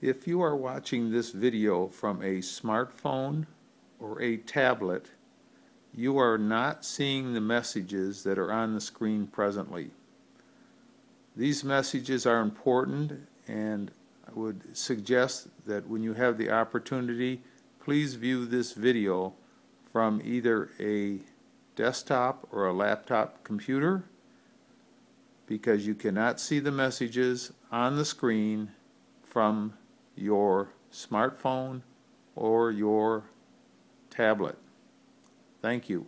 If you are watching this video from a smartphone or a tablet, you are not seeing the messages that are on the screen presently. These messages are important, and I would suggest that when you have the opportunity, please view this video from either a desktop or a laptop computer, because you cannot see the messages on the screen from your smartphone or your tablet. Thank you.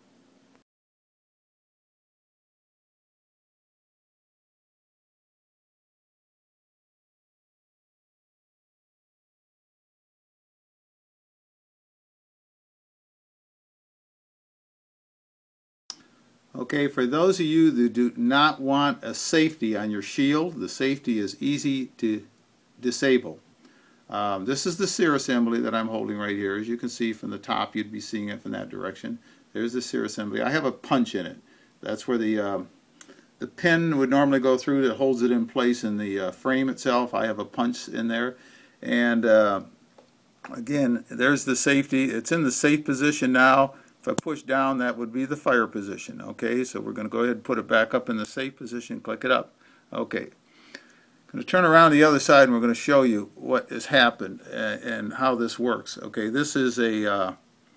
Okay, for those of you that do not want a safety on your shield, the safety is easy to disable. This is the SEER assembly that I'm holding right here. As you can see from the top, you'd be seeing it from that direction. There's the SEER assembly. I have a punch in it. That's where the pin would normally go through that holds it in place in the frame itself. I have a punch in there. And again, there's the safety. It's in the safe position now. If I push down, that would be the fire position. Okay, so we're going to go ahead and put it back up in the safe position, click it up. Okay. I'm going to turn around the other side and we're going to show you what has happened and how this works. Okay, this is I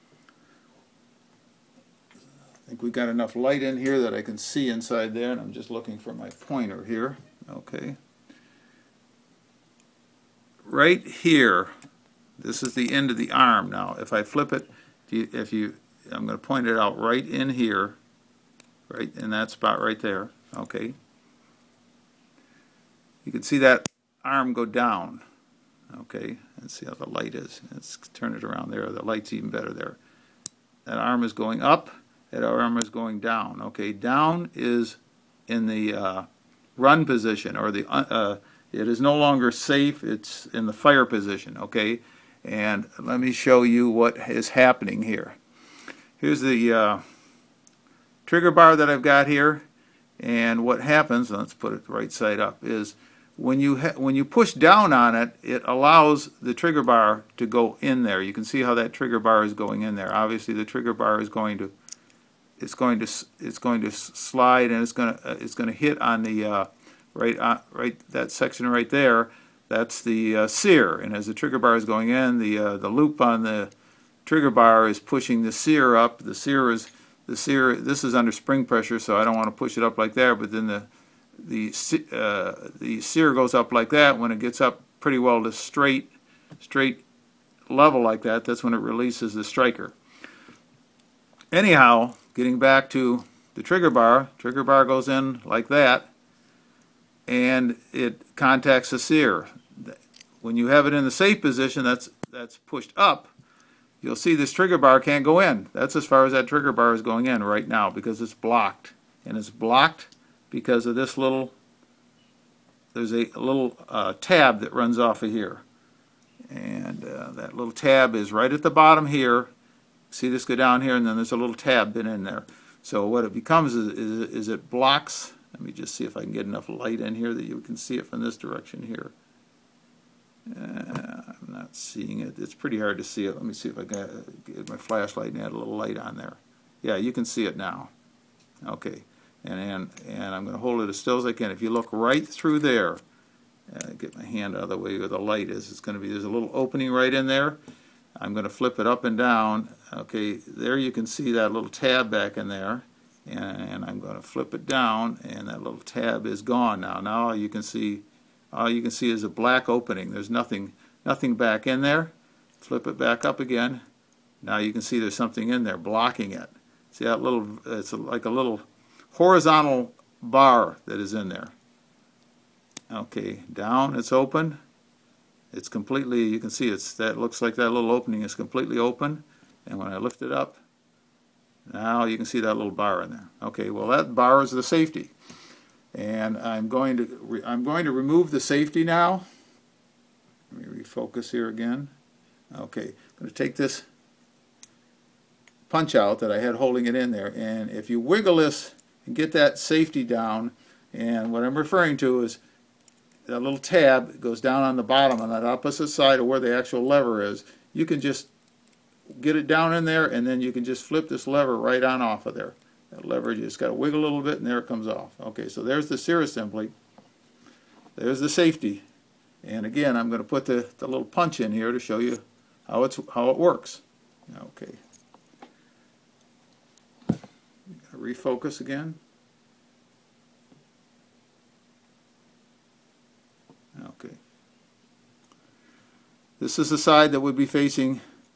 think we've got enough light in here that I can see inside there, and I'm just looking for my pointer here. Okay. Right here, this is the end of the arm. Now, if I flip it, I'm going to point it out right in here, right in that spot right there. Okay. You can see that arm go down. Okay, and see how the light is. Let's turn it around there. The light's even better there. That arm is going up. That arm is going down. Okay, down is in the run position, or it is no longer safe. It's in the fire position. Okay, and let me show you what is happening here. Here's the trigger bar that I've got here, and what happens, let's put it right side up, is when you push down on it, it allows the trigger bar to go in there. You can see how that trigger bar is going in there. Obviously, the trigger bar is going to slide, and it's going to hit on the right that section right there. That's the SEER, and as the trigger bar is going in, the loop on the trigger bar is pushing the SEER up. The SEER this is under spring pressure, so I don't want to push it up like that, but then the SEER goes up like that. When it gets up pretty well to straight level like that, that's when it releases the striker. Anyhow, getting back to the trigger bar goes in like that, and it contacts the SEER. When you have it in the safe position, that's pushed up, you'll see this trigger bar can't go in. That's as far as that trigger bar is going in right now, because it's blocked. And it's blocked because of this there's a little tab that runs off of here. And that little tab is right at the bottom here. See this go down here, and then there's a little tab been in there. So what it becomes is it blocks. Let me just see if I can get enough light in here that you can see it from this direction here. I'm not seeing it. It's pretty hard to see it. Let me see if I can get my flashlight and add a little light on there. Yeah, you can see it now. Okay, and I'm going to hold it as still as I can. If you look right through there, get my hand out of the way where the light is. It's going to be, there's a little opening right in there. I'm going to flip it up and down. Okay, there you can see that little tab back in there, and I'm going to flip it down, and that little tab is gone now. Now all you can see is a black opening. There's nothing back in there. Flip it back up again. Now you can see there's something in there blocking it. See that little, it's like a little horizontal bar that is in there. Okay, down, it's open. It's completely, you can see that looks like that little opening is completely open. And when I lift it up, now you can see that little bar in there. Okay, well that bar is the safety. And I'm going to remove the safety now. Let me refocus here again. Okay, I'm going to take this punch out that I had holding it in there, and if you wiggle this and get that safety down, and what I'm referring to is that little tab goes down on the bottom on that opposite side of where the actual lever is. You can just get it down in there, and then you can just flip this lever right on off of there. That lever, you just got to wiggle a little bit, and there it comes off. Okay, so there's the sear assembly. There's the safety. And again, I'm going to put the little punch in here to show you how it works. Okay. Refocus again. Okay. This is the side that would be facing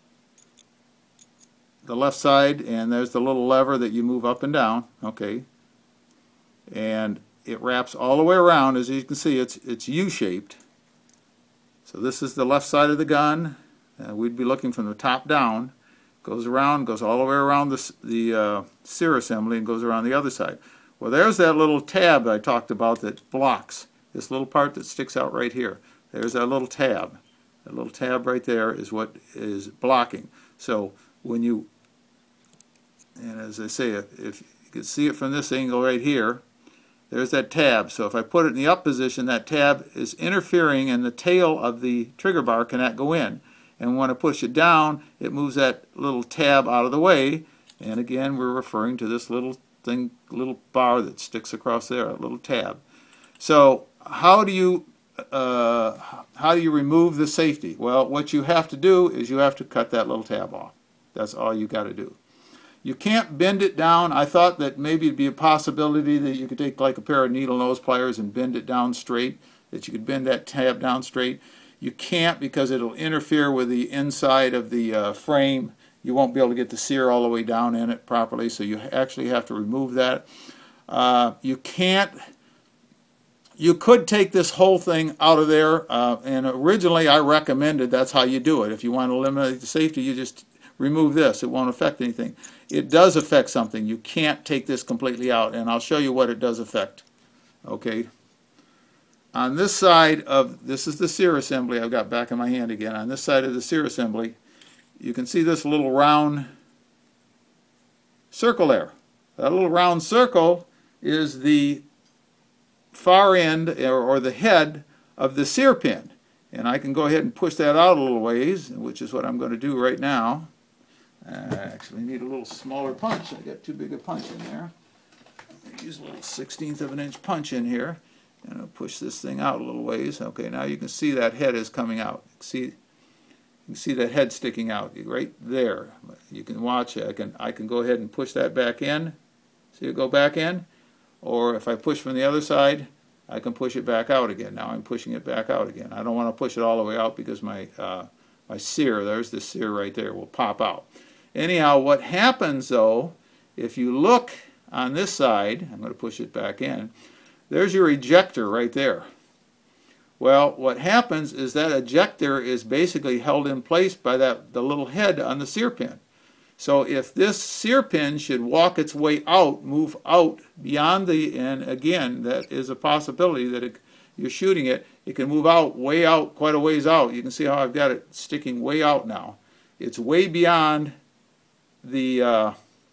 the left side, and there's the little lever that you move up and down. Okay. And it wraps all the way around. As you can see, it's U-shaped. So this is the left side of the gun. We'd be looking from the top down. Goes around, goes all the way around the sear assembly and goes around the other side. Well, there's that little tab I talked about that blocks this little part that sticks out right here. There's that little tab. That little tab right there is what is blocking. So when you, and as I say, if you can see it from this angle right here, there's that tab. So if I put it in the up position, that tab is interfering and the tail of the trigger bar cannot go in. And when I push it down, it moves that little tab out of the way. And again, we're referring to this little thing, little bar that sticks across there, a little tab. So how do you remove the safety? Well, what you have to do is you have to cut that little tab off. That's all you got to do. You can't bend it down. I thought that maybe it'd be a possibility that you could take like a pair of needle nose pliers and bend it down straight, that you could bend that tab down straight. You can't, because it'll interfere with the inside of the frame. You won't be able to get the sear all the way down in it properly, so you actually have to remove that. You can't. You could take this whole thing out of there, and originally I recommended that's how you do it. If you want to eliminate the safety, you just remove this. It won't affect anything. It does affect something. You can't take this completely out, and I'll show you what it does affect. Okay. On this side of, this is the sear assembly I've got back in my hand again. On this side of the sear assembly, you can see this little round circle there. That little round circle is the far end or the head of the sear pin. And I can go ahead and push that out a little ways, which is what I'm going to do right now. I actually need a little smaller punch. I got too big a punch in there. I'm use a little 1/16 of an inch punch in here. And I'll push this thing out a little ways. Okay, now you can see that head is coming out. You can see that head sticking out right there. You can watch it. I can go ahead and push that back in. See it go back in? Or if I push from the other side, I can push it back out again. Now I'm pushing it back out again. I don't want to push it all the way out because my sear, there's the sear right there, will pop out. Anyhow, what happens though, if you look on this side, I'm going to push it back in, there's your ejector right there. Well, what happens is that ejector is basically held in place by the little head on the sear pin. So if this sear pin should walk its way out, move out beyond the, and again, that is a possibility that you're shooting it, it can move out, way out, quite a ways out. You can see how I've got it sticking way out now. It's way beyond the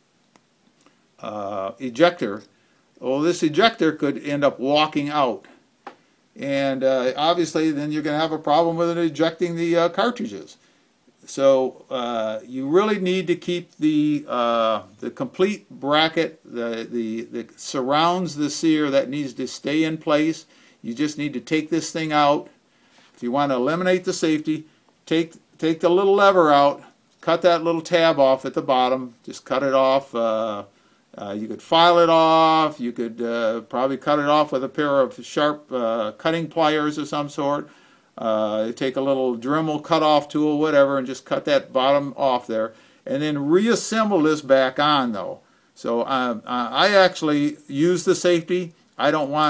ejector. Well, this ejector could end up walking out. And obviously then you're going to have a problem with it ejecting the cartridges. So you really need to keep the complete bracket that surrounds the sear. That needs to stay in place. You just need to take this thing out. If you want to eliminate the safety, take the little lever out, cut that little tab off at the bottom, just cut it off. You could file it off. You could probably cut it off with a pair of sharp cutting pliers of some sort. Take a little Dremel cut-off tool, whatever, and just cut that bottom off there. And then reassemble this back on, though. So I actually use the safety. I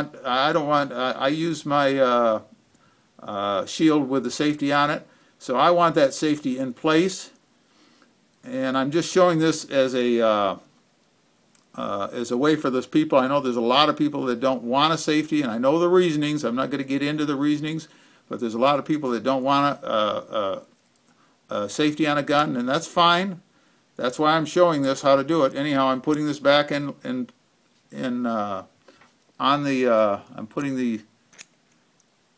use my shield with the safety on it. So I want that safety in place. And I'm just showing this as a way for those people. I know there's a lot of people that don't want a safety, and I know the reasonings. I'm not going to get into the reasonings, but there's a lot of people that don't want a safety on a gun, and that's fine. That's why I'm showing this, how to do it. Anyhow, I'm putting this back I'm putting the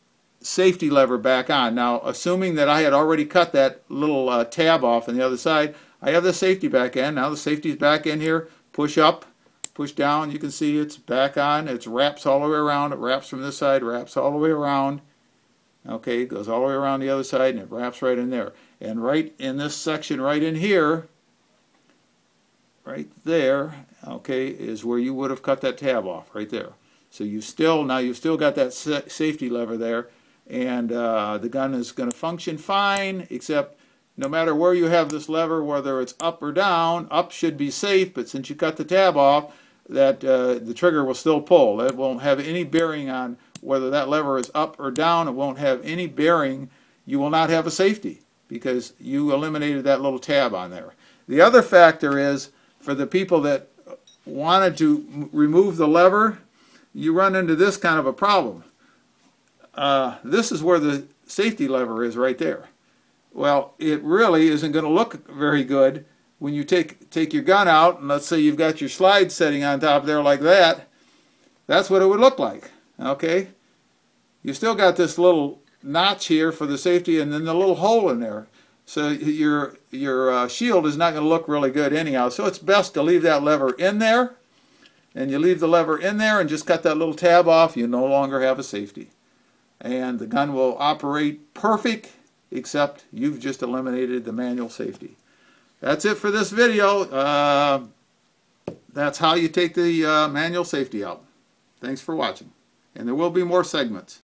safety lever back on. Now, assuming that I had already cut that little tab off on the other side, I have the safety back in. Now the safety's back in here. Push up, push down. You can see it's back on. It wraps all the way around. It wraps from this side, wraps all the way around. Okay, it goes all the way around the other side, and it wraps right in there. And right in this section right in here, right there, okay, is where you would have cut that tab off, right there. So you've still got that safety lever there, and the gun is going to function fine, except no matter where you have this lever, whether it's up or down, up should be safe, but since you cut the tab off, that the trigger will still pull. It won't have any bearing on whether that lever is up or down. It won't have any bearing. You will not have a safety because you eliminated that little tab on there. The other factor is, for the people that wanted to remove the lever, you run into this kind of a problem. This is where the safety lever is right there. Well, it really isn't going to look very good when you take your gun out, and let's say you've got your slide setting on top there like that. That's what it would look like. Okay? You still got this little notch here for the safety, and then the little hole in there. So your shield is not going to look really good anyhow. So it's best to leave that lever in there, and you leave the lever in there and just cut that little tab off. You no longer have a safety, and the gun will operate perfect, except you've just eliminated the manual safety. That's it for this video. That's how you take the manual safety out. Thanks for watching, and there will be more segments.